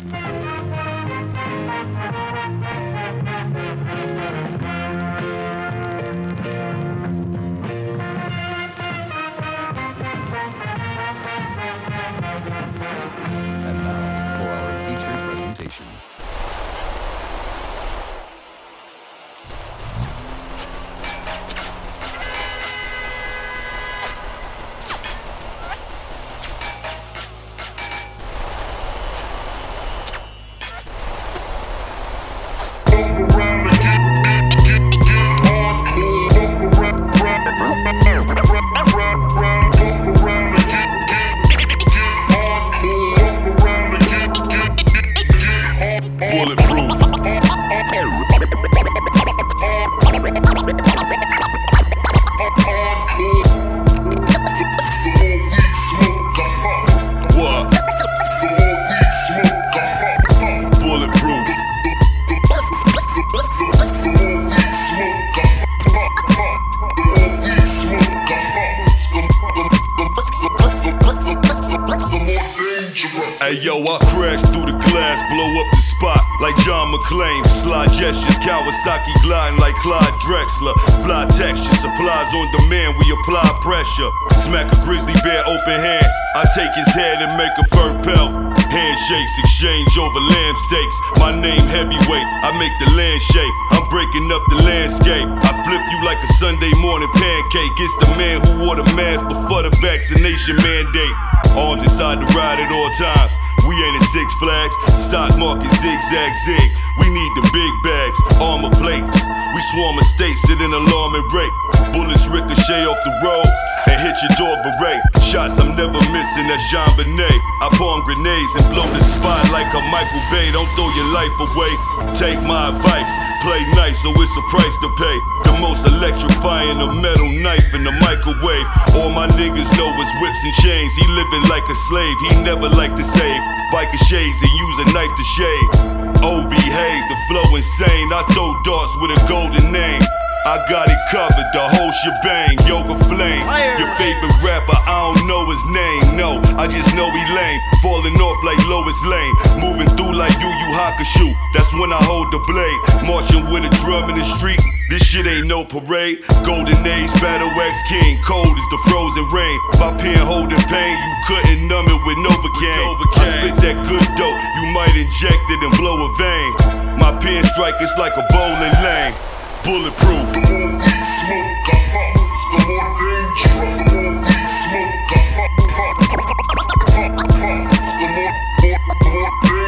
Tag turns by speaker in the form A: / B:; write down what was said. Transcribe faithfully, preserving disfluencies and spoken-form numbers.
A: And now for our feature presentation.
B: Bulletproof. What? Bulletproof. Hey yo, I crash through the glass, blow up the spot like John McClane. Slide gestures, Kawasaki gliding like Clyde Drexler. Fly texture, supplies on demand, we apply pressure. Smack a grizzly bear open hand, I take his head and make a fur pelt. Handshakes, exchange over lamb steaks. My name heavyweight, I make the land shake. I'm breaking up the landscape. I flip you like a Sunday morning pancake. It's the man who wore the mask before the vaccination mandate. Arms inside the ride at all times. We ain't at Six Flags. Stock market zigzag zig. We need the big bags, armor plates. We swarm estates at an alarming rate. Bullets ricochet off the road and hit your door beret. Shots I'm never missing, that's Jean Benet. I palm grenades and blow the spot like a Michael Bay. Don't throw your life away. Take my advice, play nice so it's a price to pay. The most electrifying, a metal knife in the microwave. All my niggas know is whips and chains. He living like a slave, he never like to save. Biker shades and use a knife to shave. Oh, behave, the flow insane. I throw darts with a golden name. I got it covered, the whole shebang, Yoga Flame. Your favorite rapper, I don't know his name, no, I just know he lame. Falling off like Lois Lane, moving through like Yu Yu Hakusho. That's when I hold the blade, marching with a drum in the street. This shit ain't no parade. Golden age, battle wax king, cold as the frozen rain. My pen holding pain, you couldn't numb it with Novocaine. I spit that good dope, you might inject it and blow a vein. My pen strike is like a bowling lane. Bulletproof.
C: The more weed smoke I pop, the more dangerous. The more weed smoke I pop, pop, pop, pop, pop. The more, more, more dangerous.